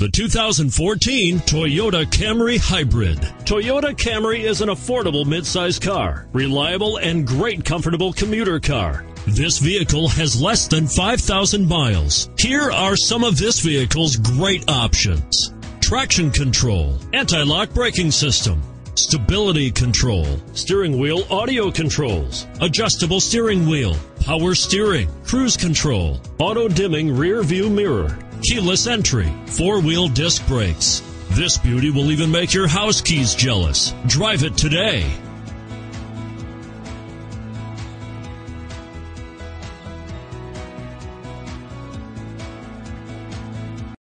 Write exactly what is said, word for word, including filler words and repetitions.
The two thousand fourteen Toyota Camry Hybrid. Toyota Camry is an affordable midsize car, reliable and great comfortable commuter car. This vehicle has less than five thousand miles. Here are some of this vehicle's great options: traction control, anti-lock braking system, stability control, steering wheel audio controls, adjustable steering wheel, power steering, cruise control, auto-dimming rear view mirror, keyless entry, four-wheel disc brakes. This beauty will even make your house keys jealous. Drive it today.